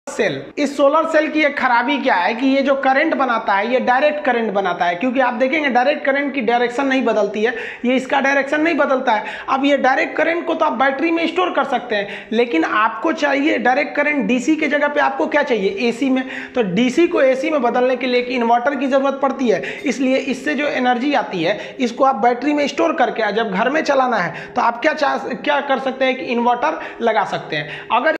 Cell, इस solar cell की एक खराबी क्या है कि ये जो करंट बनाता है ये डायरेक्ट करंट बनाता है, क्योंकि आप देखेंगे डायरेक्ट करंट की डायरेक्शन नहीं बदलती है, ये इसका डायरेक्शन नहीं बदलता है। अब ये डायरेक्ट करंट को तो आप बैटरी में स्टोर कर सकते हैं, लेकिन आपको चाहिए डायरेक्ट करंट डीसी के जगह पे आपको क्या चाहिए, एसी में। तो डीसी को एसी में बदलने के लिए एक इन्वर्टर की जरूरत पड़ती है, इसलिए इससे जो एनर्जी आती है इसको आप बैटरी में स्टोर करके जब घर में चलाना है तो आप क्या कर सकते हैं कि इन्वर्टर लगा सकते हैं। अगर